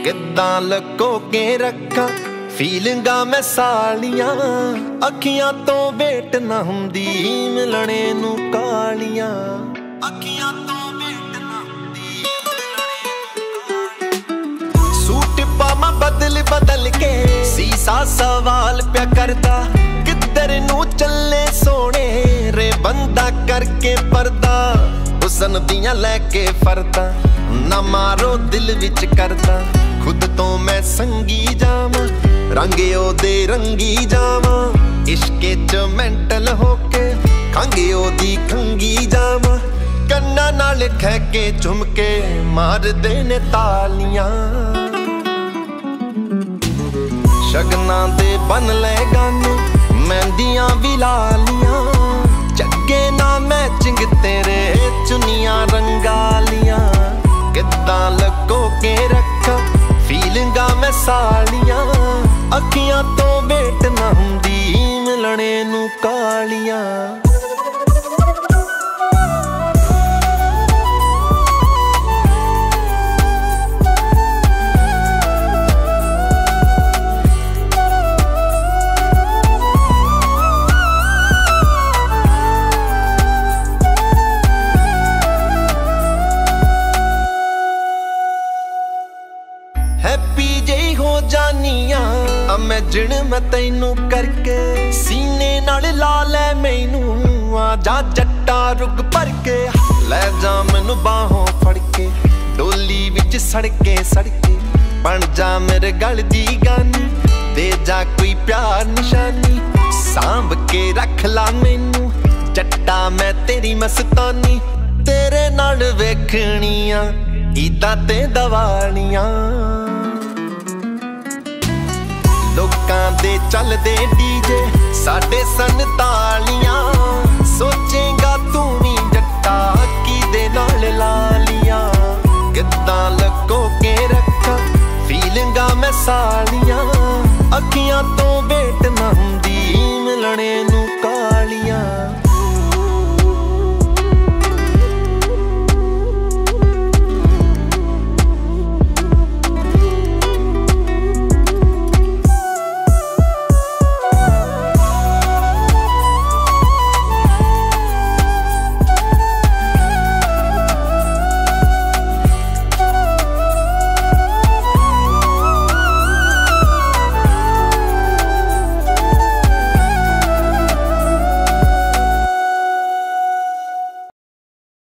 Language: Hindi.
किद्दां लको के रखा फीलिंगा मैं सालियां, अखियां तो वेट ना हुंदी मिलने नू कालियां, अखियां तो वेट ना हुंदी सूट पामा बदल बदल के सीसा सवाल प्या करदा, किधर नू चले सोने रे बंदा करके पर्दा, हुसन दियां लैके फरदा ना मारो दिल विच करदा, खुद तो मैं संगी जावां रंगे ओदे रंगी जावां, इश्के च मेंटल होके खंगे ओदी खंगी जावां, कन्ना नाल खैके झुमके मार देने तालियां, शगना दे बन ले गाने मेहंदियां भी लालियां, जगे ना मैचिंग तेरे चुनियां रंगालियां, किद्दां लको के रखा फीलिंगा मैं सालियां, अखियां तो वेट ना हुंदी मिलने नू कालियां। हैप्पी जे हो जानिया इमेजिन मैं तैनू करके, सीने नाल ला ले मैनू आ जा जट्टा रुग भर के, ले जा मैनू बाहों फड़ के डोली विच सड़के सड़के, बन जा मेरे गल दी गानी दे जा कोई प्यार निशानी, सांभ के रख ला मैनू जट्टा मैं तेरी मस्तानी, तेरे नाल वेखनियां ईदां ते दवालियां, लोकां दे चलदे डीजे साडे सन तालियां, सोचेगा तू भी जट्टा किदे नाल लालियां, किद्दां लको के रखा फीलिंगा मैं सालियां, अखियां तो वेट ना हुंदी मिलने